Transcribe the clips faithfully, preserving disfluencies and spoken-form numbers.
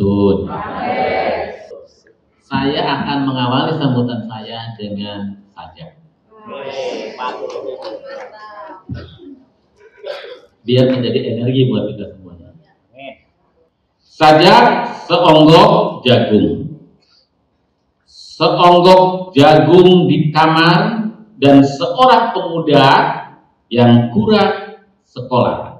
Ramadan. Saya akan mengawali sambutan saya dengan sajak. Biar menjadi energi buat kita semuanya. Sajak seonggok jagung. Seonggok jagung di kamar dan seorang pemuda yang kurang sekolah.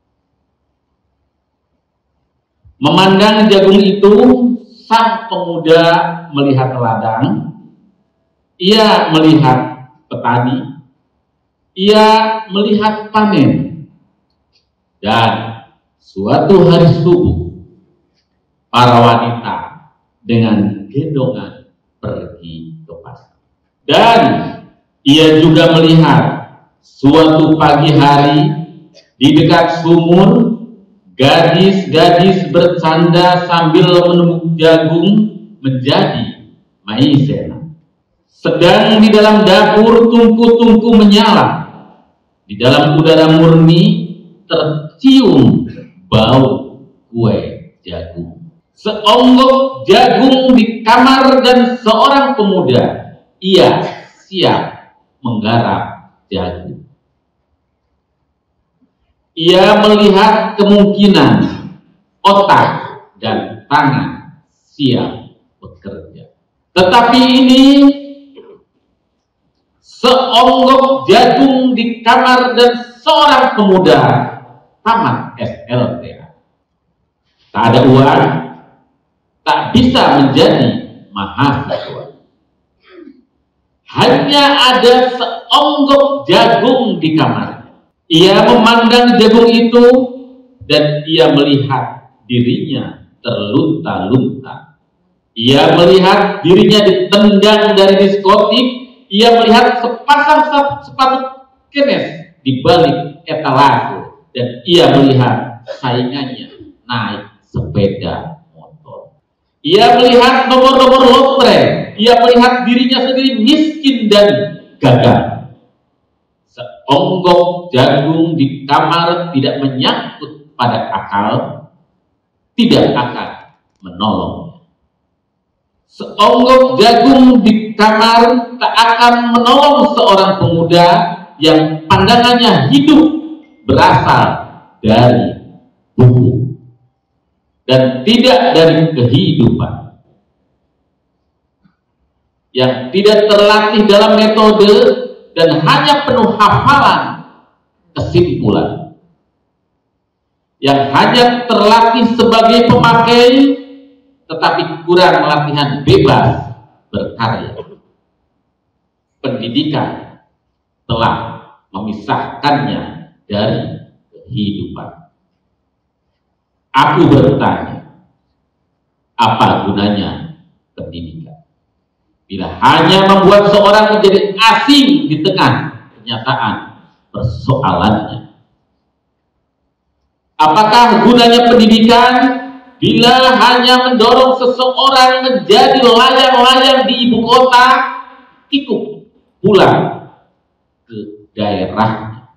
Memandang jagung itu, sang pemuda melihat ladang, ia melihat petani, ia melihat panen. Dan suatu hari subuh, para wanita dengan gendongan pergi ke pasar. Dan ia juga melihat suatu pagi hari di dekat sumur, gadis-gadis bercanda sambil menumbuk jagung menjadi maizena. Sedang di dalam dapur tungku-tungku menyala. Di dalam udara murni tercium bau kue jagung. Seonggok jagung di kamar dan seorang pemuda, ia siap menggarap jagung. Ia melihat kemungkinan otak dan tangan siap bekerja. Tetapi ini seonggok jagung di kamar dan seorang pemuda tamat S L T A. Tak ada uang, tak bisa menjadi mahasiswa. Hanya ada seonggok jagung di kamar. Ia memandang jagung itu dan ia melihat dirinya terlunta-lunta. Ia melihat dirinya ditendang dari diskotik. Ia melihat sepasang sepatu kenes di balik etalase dan ia melihat saingannya naik sepeda motor. Ia melihat nomor-nomor lotre. Ia melihat dirinya sendiri miskin dan gagal. Seonggok jagung di kamar tidak menyangkut pada akal, tidak akan menolongnya. Seonggok jagung di kamar tak akan menolong seorang pemuda yang pandangannya hidup berasal dari buku dan tidak dari kehidupan, yang tidak terlatih dalam metode dan hanya penuh hafalan kesimpulan, yang hanya terlatih sebagai pemakai tetapi kurang latihan bebas berkarya. Pendidikan telah memisahkannya dari kehidupan. Aku bertanya, apa gunanya pendidikan bila hanya membuat seorang menjadi asing di tengah kenyataan persoalannya? Apakah gunanya pendidikan bila hanya mendorong seseorang menjadi layang-layang di ibu kota, ikut pulang ke daerahnya?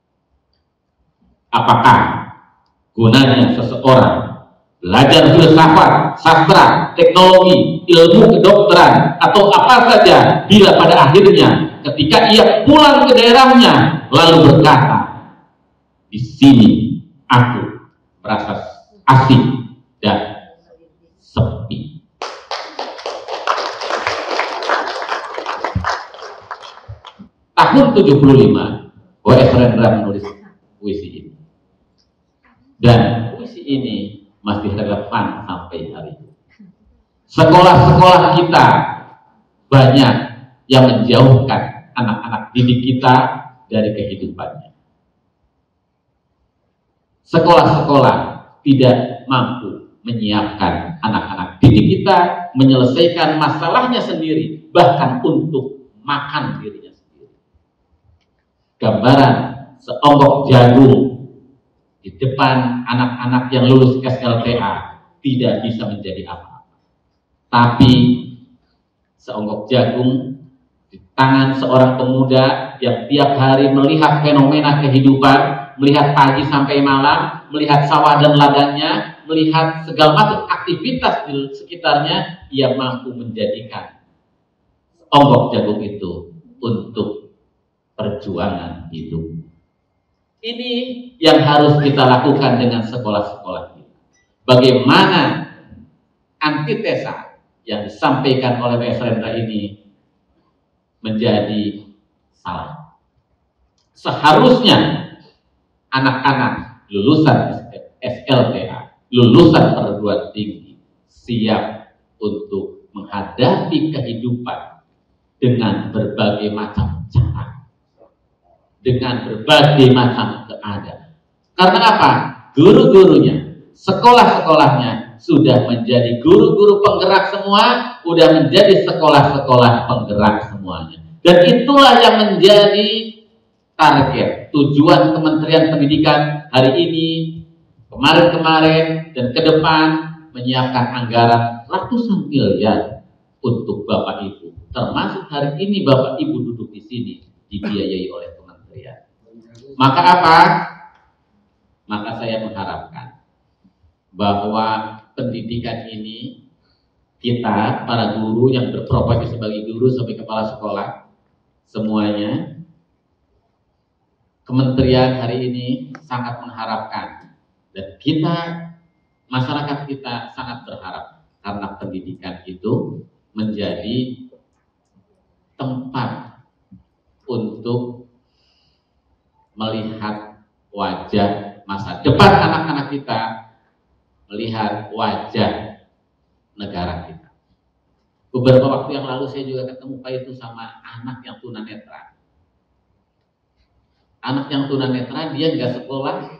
Apakah gunanya seseorang belajar filsafat, sastra, teknologi, ilmu kedokteran, atau apa saja bila pada akhirnya ketika ia pulang ke daerahnya lalu berkata, di sini aku merasa asing dan sepi. Tahun tujuh puluh lima W S Rendra menulis puisi ini, dan puisi ini masih relevan sampai hari ini. Sekolah-sekolah kita banyak yang menjauhkan anak-anak didik kita dari kehidupannya. Sekolah-sekolah tidak mampu menyiapkan anak-anak didik kita menyelesaikan masalahnya sendiri, bahkan untuk makan dirinya sendiri. Gambaran seonggok jagung di depan anak-anak yang lulus S L T A tidak bisa menjadi apa-apa. Tapi seonggok jagung di tangan seorang pemuda yang tiap hari melihat fenomena kehidupan melihat pagi sampai malam, melihat sawah dan ladangnya, melihat segala macam aktivitas di sekitarnya, ia mampu menjadikan onggok jagung itu untuk perjuangan hidup. Ini yang harus kita lakukan dengan sekolah-sekolah kita. Bagaimana antitesa yang disampaikan oleh Pak Rendra ini menjadi salah. Seharusnya anak-anak lulusan S L T A, lulusan perguruan tinggi, siap untuk menghadapi kehidupan dengan berbagai macam cara, dengan berbagai macam keadaan. Karena apa? Guru-gurunya, sekolah-sekolahnya sudah menjadi guru-guru penggerak semua, sudah menjadi sekolah-sekolah penggerak semuanya. Dan itulah yang menjadi target, tujuan Kementerian Pendidikan hari ini, kemarin-kemarin, dan ke depan menyiapkan anggaran ratusan miliar untuk Bapak Ibu. Termasuk hari ini Bapak Ibu duduk di sini, dibiayai oleh Kementerian. Maka apa? Maka saya mengharapkan bahwa pendidikan ini, kita para guru yang berprofesi sebagai guru sampai kepala sekolah, semuanya Kementerian hari ini sangat mengharapkan, dan kita, masyarakat kita sangat berharap, karena pendidikan itu menjadi tempat untuk melihat wajah masa depan anak-anak kita, melihat wajah negara kita. Beberapa waktu yang lalu saya juga ketemu Pak itu sama anak yang tunanetra. Anak yang tunanetra, dia nggak sekolah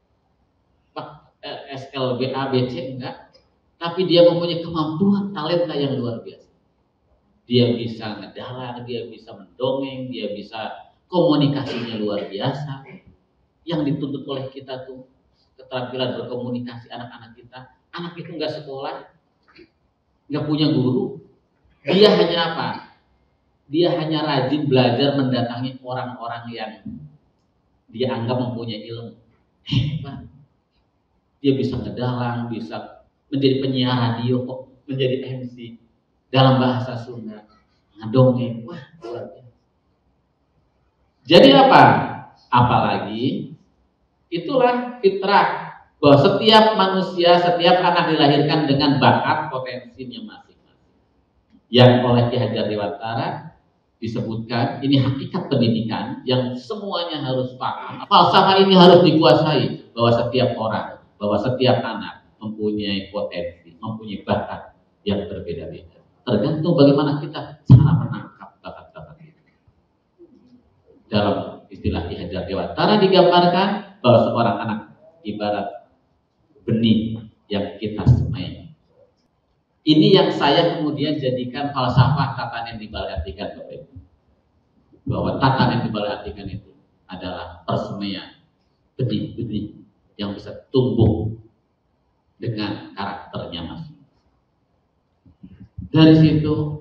S L B A B C enggak, tapi dia mempunyai kemampuan talenta yang luar biasa. Dia bisa ngedalang, dia bisa mendongeng, dia bisa komunikasinya luar biasa. Yang dituntut oleh kita tuh keterampilan berkomunikasi anak-anak kita. Anak itu nggak sekolah, nggak punya guru, dia hanya apa? Dia hanya rajin belajar mendatangi orang-orang yang dia anggap mempunyai ilmu. Hebat. Dia bisa ngedalang, bisa menjadi penyiar radio, menjadi M C dalam bahasa Sunda, ngedongeng. Wah, luar biasa. Jadi apa? Apalagi itulah fitrah bahwa setiap manusia, setiap anak dilahirkan dengan bakat potensinya masing-masing. Yang oleh Ki Hajar Dewantara disebutkan, ini hakikat pendidikan yang semuanya harus paham. Falsafah ini harus dikuasai, bahwa setiap orang, bahwa setiap anak mempunyai potensi, mempunyai bakat yang berbeda-beda. Tergantung bagaimana kita cara menangkap bakat-bakat itu. Dalam istilah Ki Hajar Dewantara digambarkan bahwa seorang anak ibarat benih yang kita semai. Ini yang saya kemudian jadikan falsafah tatanan yang dibalik-artikan, Bapak Ibu. Bahwa tatanan yang dibalik-artikan itu adalah persemaian benih-benih yang bisa tumbuh dengan karakternya masing. Dari situ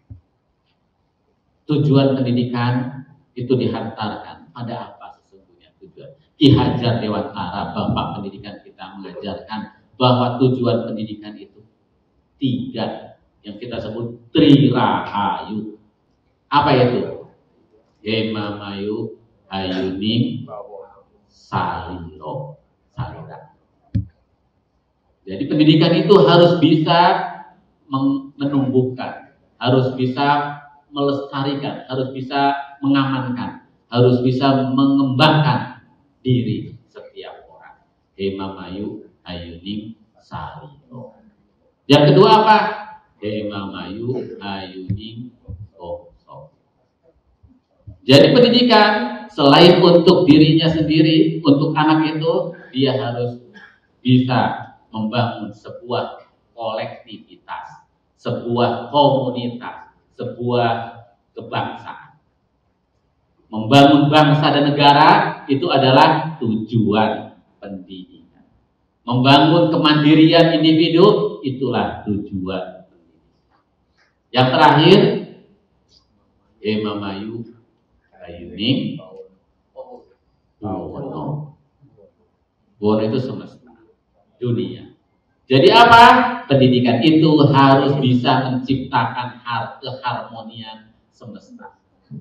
tujuan pendidikan itu dihantarkan pada apa sesungguhnya tujuan. Ki Hajar Dewantara, Bapak pendidikan kita, mengajarkan bahwa tujuan pendidikan itu tiga, yang kita sebut Trirahayu. Apa itu? Hemamayu, Hayuning, Saliro, Salira. Jadi pendidikan itu harus bisa menumbuhkan, harus bisa melestarikan, harus bisa mengamankan, harus bisa mengembangkan diri setiap orang. Hemamayu, Hayuning, Saliro. Yang kedua apa? Hemamayu, Hayuning, Soso. Jadi pendidikan selain untuk dirinya sendiri, untuk anak itu, dia harus bisa membangun sebuah kolektivitas, sebuah komunitas, sebuah kebangsaan. Membangun bangsa dan negara itu adalah tujuan pendidikan. Membangun kemandirian individu itulah tujuan pendidikan. Yang terakhir, Hemamayu, Hayuning, Bawono, Word itu semesta, dunia. Jadi apa? Pendidikan itu harus bisa menciptakan keharmonian semesta.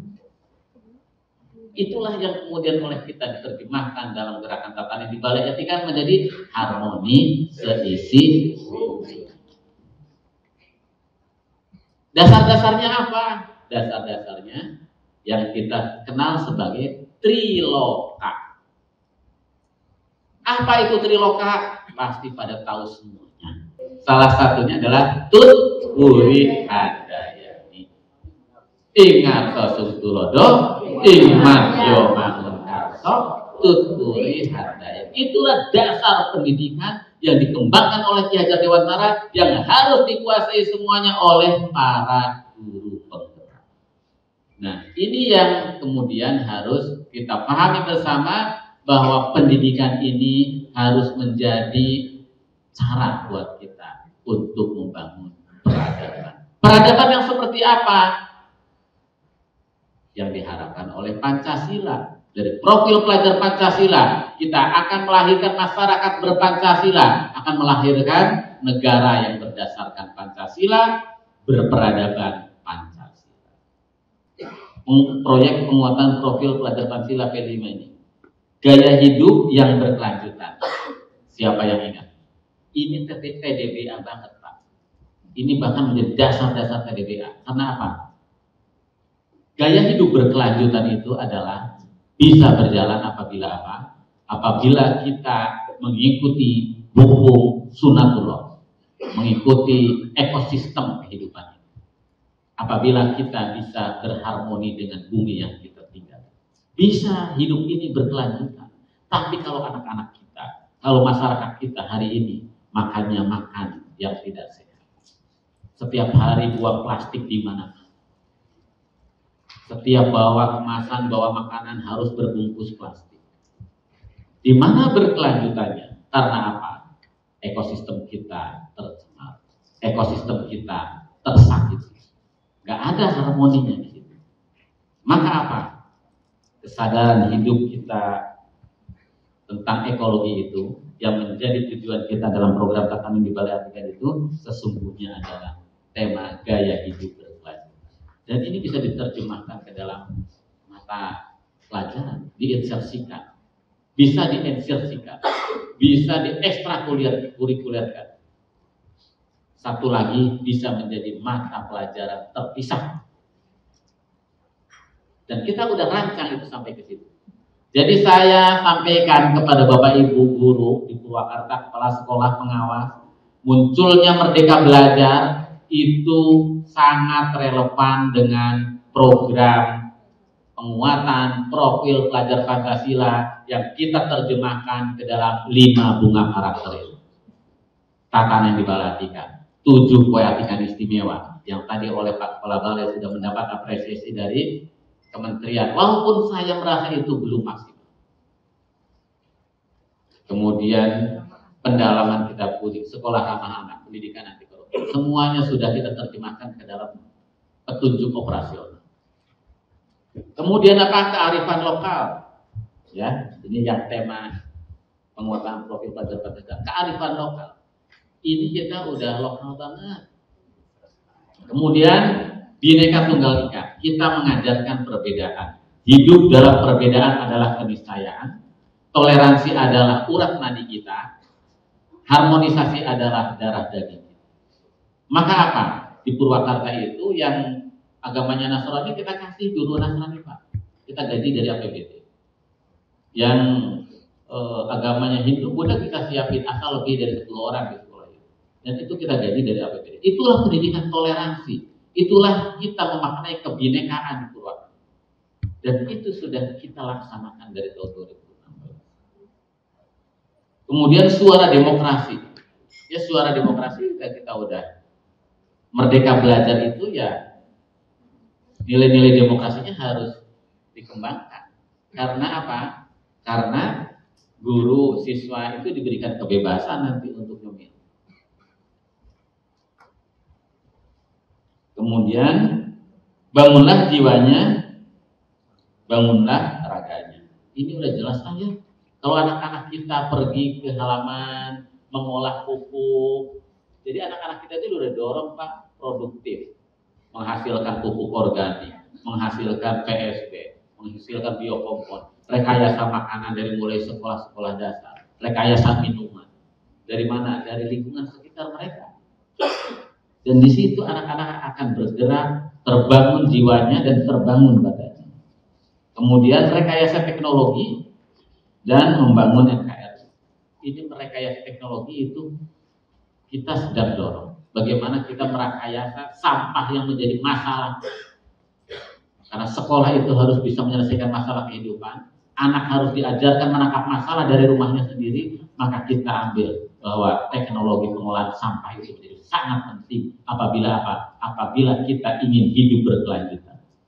Itulah yang kemudian oleh kita diterjemahkan dalam gerakan tatanan di Balai Etika menjadi harmoni seisi bumi. Dasar-dasarnya apa? Dasar-dasarnya yang kita kenal sebagai triloka. Apa itu triloka? Pasti pada tahu semuanya. Salah satunya adalah tut wuri hadayani. Ingat sosok tulodo, iman yo mangun karso, tut wuri hadayani. Itulah dasar pendidikan yang dikembangkan oleh Ki Hajar Dewantara yang harus dikuasai semuanya oleh para guru penggerak. Nah, ini yang kemudian harus kita pahami bersama, bahwa pendidikan ini harus menjadi cara buat kita untuk membangun peradaban. Peradaban yang seperti apa? Yang diharapkan oleh Pancasila. Dari profil pelajar Pancasila, kita akan melahirkan masyarakat berpancasila, akan melahirkan negara yang berdasarkan Pancasila, berperadaban Pancasila. Proyek penguatan profil pelajar Pancasila P lima ini. Gaya hidup yang berkelanjutan. Siapa yang ingat? Ini T D B A banget, Pak. Ini bahkan menjadi dasar-dasar T D B A. Karena apa? Gaya hidup berkelanjutan itu adalah bisa berjalan apabila apa? Apabila kita mengikuti hukum sunatullah, mengikuti ekosistem kehidupan. Apabila kita bisa berharmoni dengan bumi yang kita tinggal, bisa hidup ini berkelanjutan. Tapi kalau anak-anak kita, kalau masyarakat kita hari ini makannya makan yang tidak sehat, setiap hari buang plastik di mana, setiap bawa kemasan, bawa makanan harus berbungkus plastik. Di mana berkelanjutannya? Karena apa? Ekosistem kita tercemar, ekosistem kita tersakiti. Gak ada harmoninya di situ. Maka apa? Kesadaran hidup kita tentang ekologi itu yang menjadi tujuan kita dalam program tatanan di Balai Etika itu sesungguhnya adalah tema gaya hidup berkelanjutan. Dan ini bisa diterjemahkan ke dalam mata pelajaran, diinsersikan, bisa diinsersikan, bisa diekstrakurikulerkan. Satu lagi bisa menjadi mata pelajaran terpisah. Dan kita udah rancang itu sampai ke situ. Jadi saya sampaikan kepada Bapak Ibu guru di Purwakarta, kepala sekolah pengawas, munculnya Merdeka Belajar itu sangat relevan dengan program penguatan profil pelajar Pancasila yang kita terjemahkan ke dalam lima bunga karakter itu. Tatanan di Balai Etika, tujuh poetikan istimewa yang tadi oleh Pak Kepala Balai sudah mendapat apresiasi dari kementerian, walaupun saya merasa itu belum maksimal. Kemudian pendalaman kitab kuning, sekolah ramah anak, pendidikan anti korupsi, semuanya sudah kita terjemahkan ke dalam petunjuk operasional. Kemudian apa? Kearifan lokal, ya, ini yang tema penguatan profil pelajar Pancasila. Kearifan lokal, ini kita udah lokal banget. Kemudian Bhinneka Tunggal Ika, kita mengajarkan perbedaan. Hidup dalam perbedaan adalah keniscayaan. Toleransi adalah urat nadi kita. Harmonisasi adalah darah daging kita. Maka apa? Di Purwakarta itu yang agamanya Nasrani kita kasih guru Nasrani, Pak. Kita gaji dari A P B D. Yang eh, agamanya Hindu, udah kita siapin asal lebih dari sepuluh orang di sekolah itu. Dan itu kita gaji dari A P B D. Itulah pendidikan toleransi. Itulah kita memaknai kebinekaan di Purwakarta. Dan itu sudah kita laksanakan dari tahun dua ribu enam belas. Kemudian suara demokrasi. Ya, suara demokrasi kita, kita udah Merdeka Belajar itu ya nilai-nilai demokrasinya harus dikembangkan. Karena apa? Karena guru siswa itu diberikan kebebasan nanti untuk memilih. Kemudian bangunlah jiwanya, bangunlah raganya. Ini udah jelas aja. Kalau anak-anak kita pergi ke halaman mengolah pupuk, jadi anak-anak kita itu udah dorong Pak produktif, menghasilkan pupuk organik, menghasilkan P S B, menghasilkan biokompon, rekayasa makanan dari mulai sekolah-sekolah dasar, rekayasa minuman. Dari mana? Dari lingkungan sekitar mereka. Dan di situ anak-anak akan bergerak, terbangun jiwanya dan terbangun badannya. Kemudian rekayasa teknologi dan membangun N K R I. Ini merekayasa teknologi itu kita sedang dorong. Bagaimana kita merekayasa sampah yang menjadi masalah. Karena sekolah itu harus bisa menyelesaikan masalah kehidupan. Anak harus diajarkan menangkap masalah dari rumahnya sendiri. Maka kita ambil bahwa teknologi pengolahan sampah itu menjadi sangat penting. Apabila apa? Apabila kita ingin hidup berkelanjutan.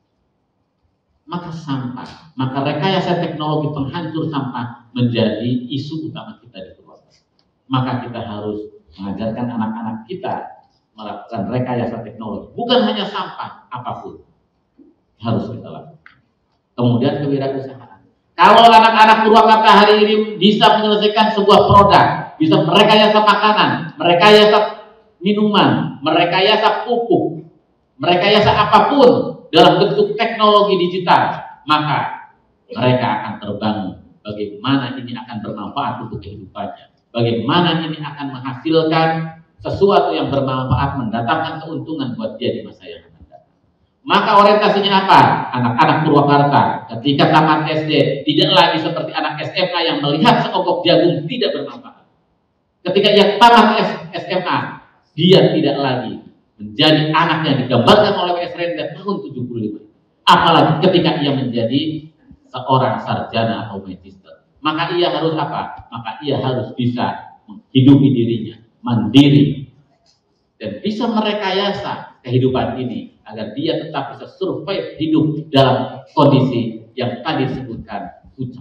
Maka sampah, maka rekayasa teknologi penghancur sampah menjadi isu utama kita di keluarga. Maka kita harus mengajarkan anak-anak kita melakukan rekayasa teknologi. Bukan hanya sampah, apapun harus kita lakukan. Kemudian kewirausahaan. Kalau anak-anak Purwakarta hari ini bisa menyelesaikan sebuah produk, bisa merekayasa makanan, merekayasa minuman, merekayasa pupuk, merekayasa apapun dalam bentuk teknologi digital, maka mereka akan terbangun. Bagaimana ini akan bermanfaat untuk kehidupannya, bagaimana ini akan menghasilkan sesuatu yang bermanfaat, mendatangkan keuntungan buat dia di masa yang akan datang. Maka orientasinya apa? Anak-anak Purwakarta ketika tamat S D tidak lagi seperti anak S M A yang melihat seonggok jagung tidak bermanfaat. Ketika ia tamat S M A, dia tidak lagi menjadi anak yang digambarkan oleh W S Rendra tahun tujuh puluh lima. Apalagi ketika ia menjadi seorang sarjana atau magister. Maka ia harus apa? Maka ia harus bisa menghidupi dirinya, mandiri, dan bisa merekayasa kehidupan ini agar dia tetap bisa survive hidup dalam kondisi yang tadi disebutkan pucat.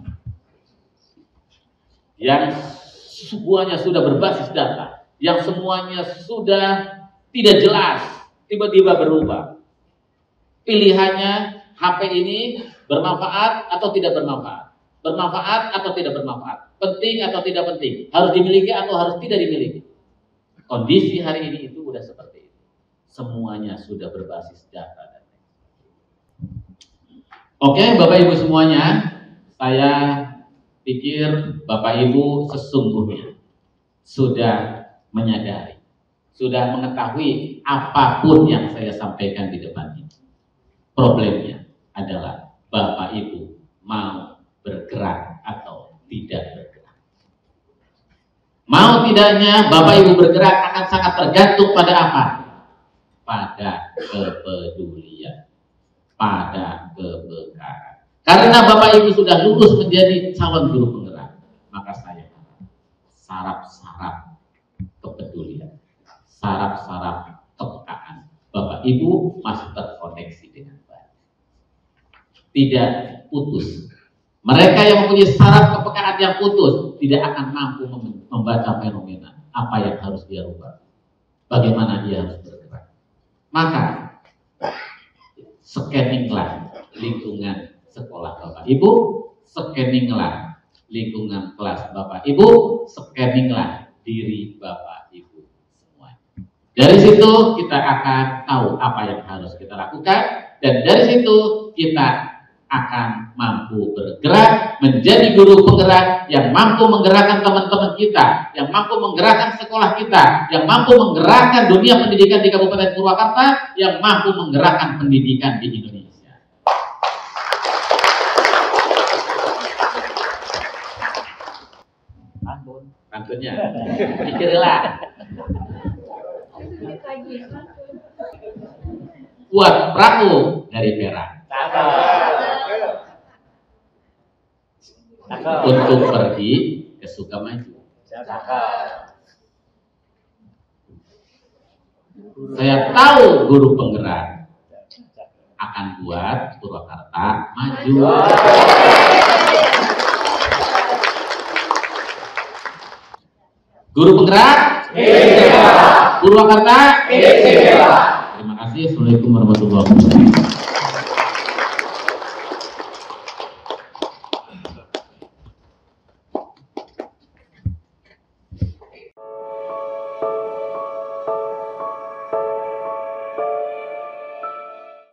Yang semuanya sudah berbasis data, yang semuanya sudah tidak jelas, tiba-tiba berubah. Pilihannya H P ini bermanfaat atau tidak bermanfaat, bermanfaat atau tidak bermanfaat, penting atau tidak penting, harus dimiliki atau harus tidak dimiliki. Kondisi hari ini itu sudah seperti itu. Semuanya sudah berbasis data. Oke, Bapak Ibu semuanya, saya pikir Bapak Ibu sesungguhnya sudah menyadari, sudah mengetahui apapun yang saya sampaikan di depan ini. Problemnya adalah Bapak Ibu mau bergerak atau tidak bergerak. Mau tidaknya Bapak Ibu bergerak akan sangat tergantung pada apa? Pada kepedulian, pada kebekaan. Karena Bapak Ibu sudah lulus menjadi calon guru penggerak, maka saya saraf-saraf kepedulian, saraf-saraf kepekaan Bapak Ibu masih terkoneksi dengan baik, tidak putus. Mereka yang mempunyai saraf kepekaan yang putus tidak akan mampu membaca fenomena apa yang harus dia rubah, bagaimana dia harus bergerak. Maka scanninglah lingkungan sekolah Bapak Ibu, scanninglah lingkungan kelas Bapak Ibu, scanninglah diri Bapak Ibu semua. Dari situ kita akan tahu apa yang harus kita lakukan, dan dari situ kita akan mampu bergerak menjadi guru penggerak yang mampu menggerakkan teman-teman kita, yang mampu menggerakkan sekolah kita, yang mampu menggerakkan dunia pendidikan di Kabupaten Purwakarta, yang mampu menggerakkan pendidikan di Indonesia. Pantun, pantunnya, pikirlah. Buat perahu dari perak. Untuk pergi ke Sukamaju. Saya tahu guru penggerak akan buat Purwakarta maju. Guru penggerak, Purwakarta. Terima kasih. Assalamualaikum warahmatullahi wabarakatuh.